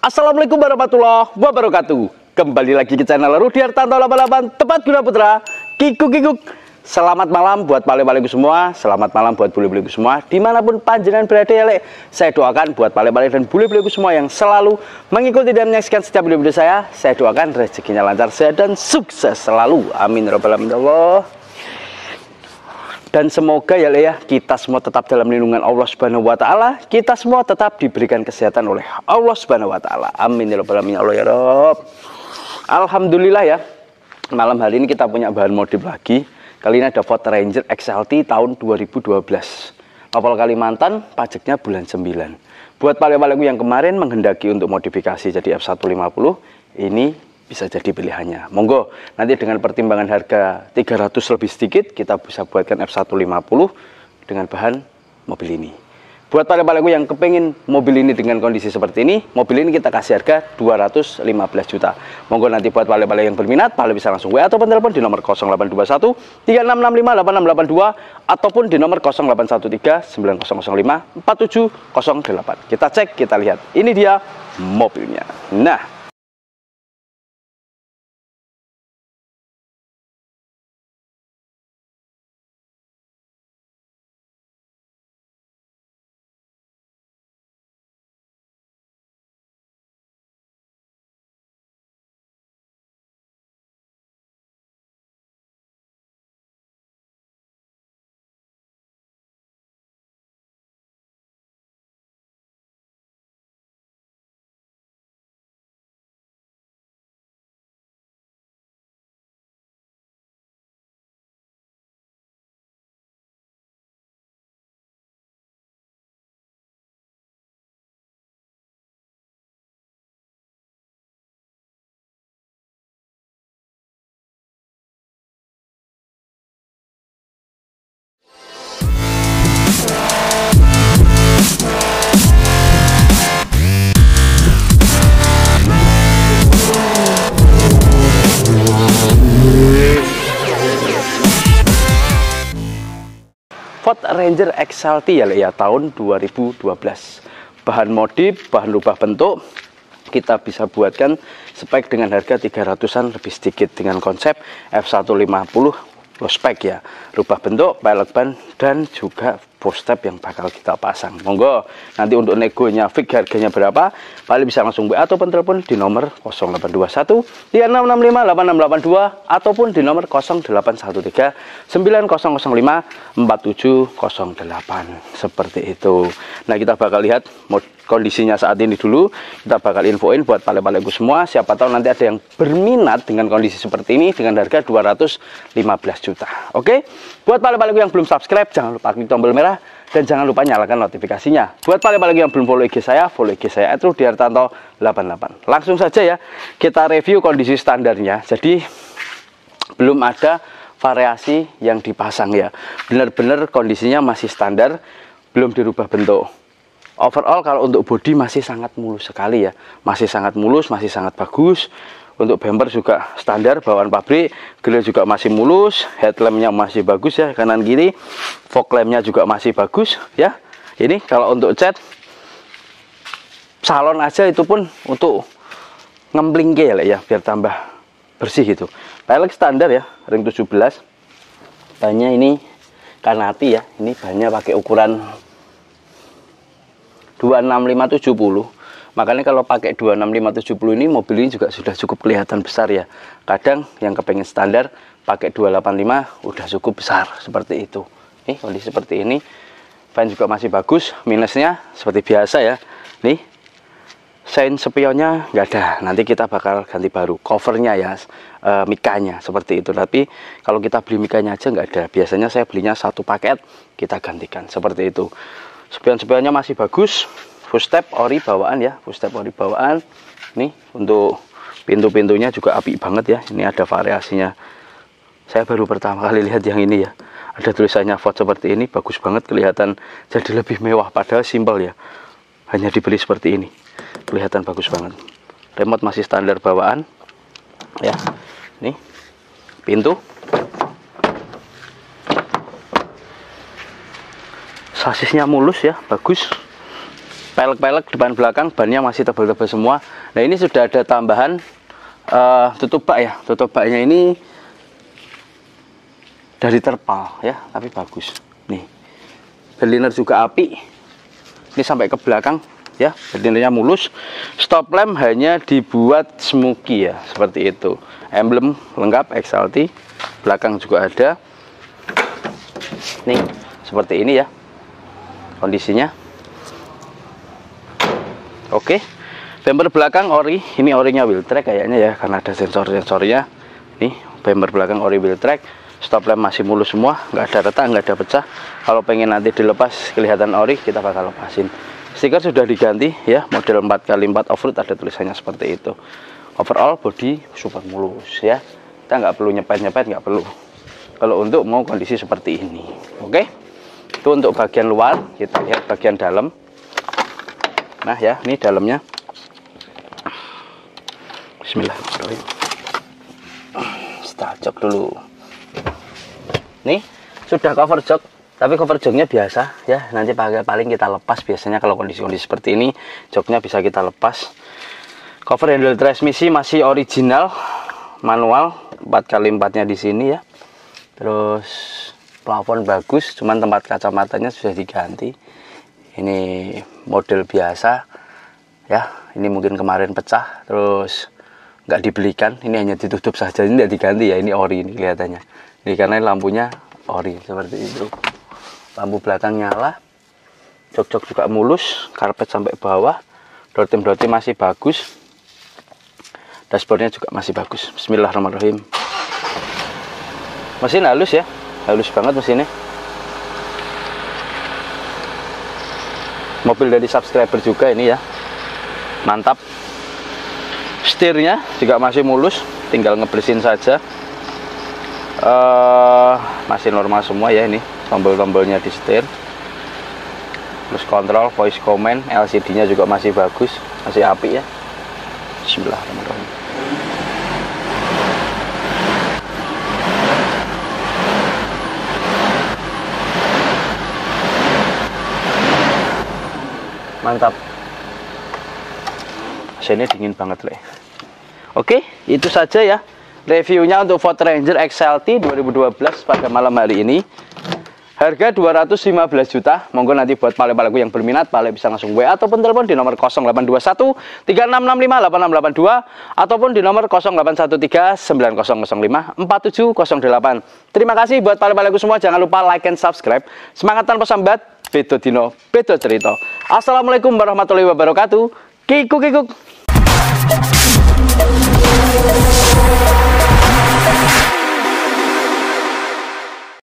Assalamualaikum warahmatullahi wabarakatuh. Kembali lagi ke channel Rudi Hartanto 88 Tepat Guna Putra. Kikuk. Selamat malam buat pale-paleku semua. Selamat malam buat bule-buleku semua dimanapun panjenengan berada ya lek. Saya doakan buat pale-pale dan bule-buleku semua yang selalu mengikuti dan menyaksikan setiap video-video saya. Saya doakan rezekinya lancar, sehat dan sukses selalu. Amin ya rabbal alamin Allah. Dan semoga ya lek ya, kita semua tetap dalam lindungan Allah Subhanahu wa taala. Kita semua tetap diberikan kesehatan oleh Allah Subhanahu wa taala. Amin ya rabbal alamin Allah ya Rabb. Alhamdulillah ya. Malam hari ini kita punya bahan modif lagi. Kali ini ada Ford Ranger XLT tahun 2012. Nopal Kalimantan, pajaknya bulan 9. Buat pale-paleku yang kemarin menghendaki untuk modifikasi jadi F150, ini bisa jadi pilihannya. Monggo, nanti dengan pertimbangan harga 300 lebih sedikit, kita bisa buatkan F150 dengan bahan mobil ini. Buat pale-paleku yang kepingin mobil ini dengan kondisi seperti ini, mobil ini kita kasih harga 215 juta. Monggo nanti buat pale-pale yang berminat, pale bisa langsung WA ataupun telepon di nomor 0821 3665 8682 ataupun di nomor 0813 9005 4708. Kita cek, kita lihat. Ini dia mobilnya. Nah, Ford Ranger XLT ya tahun 2012. Bahan modif, bahan rubah bentuk, kita bisa buatkan spek dengan harga 300-an lebih sedikit dengan konsep F150 low spek ya. Rubah bentuk, pelek ban dan juga footstep yang bakal kita pasang. Monggo, nanti untuk negonya fix harganya berapa, paling bisa langsung WA ataupun telepon di nomor 0821 3665 8682 ataupun di nomor 0813 9005 4708. Seperti itu. Nah, kita bakal lihat kondisinya saat ini dulu. Kita bakal infoin buat pale-paleku semua. Siapa tahu nanti ada yang berminat dengan kondisi seperti ini dengan harga 215 juta. Oke? Buat pale-paleku yang belum subscribe, jangan lupa klik tombol merah dan jangan lupa nyalakan notifikasinya. Buat pale-paleku yang belum follow IG saya, follow IG saya @rudihartanto88. Langsung saja ya, kita review kondisi standarnya. Jadi belum ada variasi yang dipasang ya. Benar-benar kondisinya masih standar, belum dirubah bentuk. Overall kalau untuk bodi masih sangat mulus sekali ya. Masih sangat mulus, masih sangat bagus. Untuk bumper juga standar, bawaan pabrik. Grill juga masih mulus, headlampnya masih bagus ya, kanan kiri. Fog lampnya juga masih bagus ya. Ini kalau untuk cat salon aja itu pun untuk ngemplingke ya, biar tambah bersih gitu. Pelek standar ya, ring 17. Bannya ini Kanati ya. Ini bannya pakai ukuran 265/70. Makanya kalau pakai 265/70 ini, mobil ini juga sudah cukup kelihatan besar ya. Kadang yang kepengen standar pakai 285 udah cukup besar seperti itu. Nih kondisi seperti ini. Ban juga masih bagus. Minusnya seperti biasa ya. Nih sein spionnya nggak ada. Nanti kita bakal ganti baru. Covernya ya, mikanya seperti itu. Tapi kalau kita beli mikanya aja nggak ada. Biasanya saya belinya satu paket, kita gantikan seperti itu. Spion-spionnya masih bagus. Footstep ori bawaan ya, footstep ori bawaan. Nih untuk pintu-pintunya juga apik banget ya. Ini ada variasinya. Saya baru pertama kali lihat yang ini ya. Ada tulisannya Ford seperti ini, bagus banget, kelihatan jadi lebih mewah, padahal simpel ya. Hanya dibeli seperti ini. Kelihatan bagus banget. Remote masih standar bawaan. Ya. Nih. Pintu. Sasisnya mulus ya, bagus. pelek-pelek depan belakang, bannya masih tebal-tebal semua. Nah ini sudah ada tambahan tutup bak ya. Tutup baknya ini dari terpal ya, tapi bagus nih. Berliner juga api, ini sampai ke belakang ya, berlinernya mulus. Stop lamp hanya dibuat smoky ya, seperti itu. Emblem lengkap XLT, belakang juga ada nih, seperti ini ya kondisinya. Oke, bumper belakang ori, ini orinya wheel track kayaknya ya, karena ada sensor-sensornya. Nih bumper belakang ori wheel track. Stop lamp masih mulus semua, nggak ada retak, nggak ada pecah. Kalau pengen nanti dilepas kelihatan ori, kita bakal lepasin. Stiker sudah diganti ya, model 4x4 off-road, ada tulisannya seperti itu. Overall body super mulus ya, kita nggak perlu nyepet-nyepet, nggak perlu. Kalau untuk mau kondisi seperti ini, oke. Itu untuk bagian luar, kita lihat bagian dalam. Nah ya, ini dalamnya. Bismillahirrahmanirrahim. Kita cek dulu. Nih sudah cover jok, tapi cover joknya biasa ya, nanti paling kita lepas. Biasanya kalau kondisi-kondisi seperti ini joknya bisa kita lepas. Cover handle transmisi masih original manual, 4x4 nya di sini ya. Terus plafon bagus, cuman tempat kacamatanya sudah diganti. Ini model biasa ya, ini mungkin kemarin pecah terus nggak dibelikan, ini hanya ditutup saja, ini tidak diganti ya. Ini ori ini kelihatannya. Ini karena lampunya ori seperti itu. Lampu belakang nyala, jok-jok juga mulus, karpet sampai bawah, door trim masih bagus, dashboardnya juga masih bagus. Bismillahirrahmanirrahim. Mesin halus ya, halus banget mesinnya. Mobil dari subscriber juga ini ya, mantap. Setirnya juga masih mulus, tinggal ngebersihin saja. Masih normal semua ya, ini tombol-tombolnya di setir. Terus kontrol, voice command, LCD nya juga masih bagus, masih api ya. Bismillahirrahmanirrahim. Mantap. Mesinnya dingin banget le. Oke, itu saja ya reviewnya untuk Ford Ranger XLT 2012 pada malam hari ini. Harga 215 juta. Monggo nanti buat pale-paleku yang berminat, pale bisa langsung WA ataupun telepon di nomor 0821 3665 8682 ataupun di nomor 0813 9005 4708. Terima kasih buat pale-paleku semua. Jangan lupa like and subscribe. Semangat tanpa sambat. Bedo dino, bedo cerita. Assalamualaikum warahmatullahi wabarakatuh. Kikuk kikuk.